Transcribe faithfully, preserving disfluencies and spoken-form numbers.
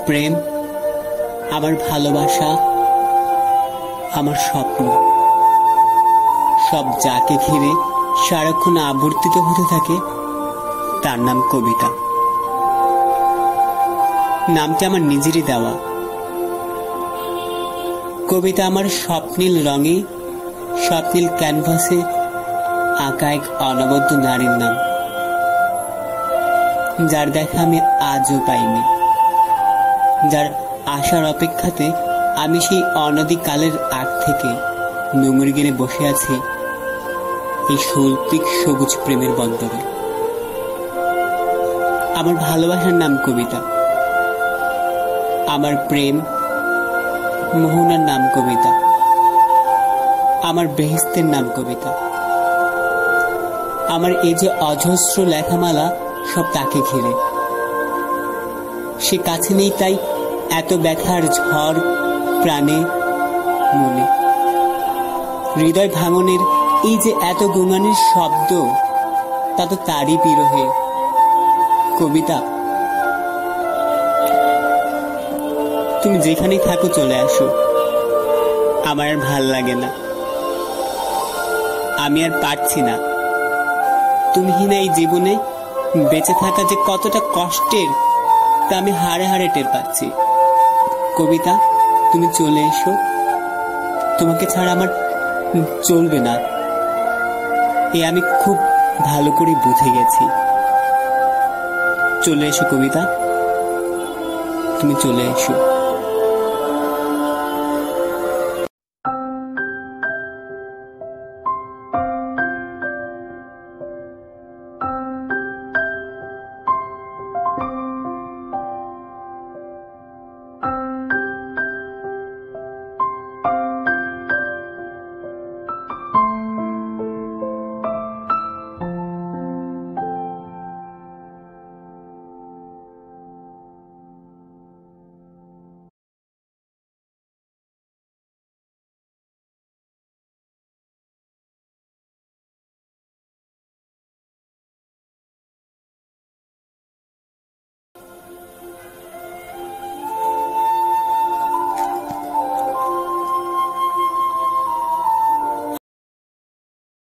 প্রেম, আমার ভালোবাসা, আমার স্বপ্ন, সব যাকে ঘিরে সারাক্ষণ আবর্তিত হতে থাকে তার নাম কবিতা। নামটি আমার নিজেরই দেওয়া। কবিতা আমার স্বপ্নীল রঙে, স্বপ্নীল ক্যানভাসে আঁকা এক অনবদ্য নারীর নাম, যার দেখা আমি আজও পাইনি, যার আসার অপেক্ষাতে আমি সেই অনধিকালের আগ থেকে নোঙর গেড়ে বসে আছি এই শৈল্পিক সবুজ প্রেমের বন্দরে। আমার ভালোবাসার নাম কবিতা, আমার প্রেম মোহনার নাম কবিতা, আমার বেহেস্তের নাম কবিতা। আমার এই যে অজস্র লেখামালা সব তাকে ঘিরে। সে কাছে নেই তাই এত ব্যথার ঝড় প্রাণে মনে। হৃদয় ভাঙনের এই যে এত গুণগানের শব্দ, তা তো তারই বিরহে। কবিতা, তুমি যেখানেই থাকো চলে আসো, আমার আর ভাল লাগে না, আমি আর পারছি না। তুমিহীন এই জীবনে বেঁচে থাকা যে কতটা কষ্টের তা আমি হাড়ে হাড়ে টের পাচ্ছি। কবিতা, তুমি চলে এসো, তোমাকে ছাড়া আমার চলবে না, এ আমি খুব ভালো করে বুঝে গেছি। চলে এসো কবিতা, তুমি চলে এসো।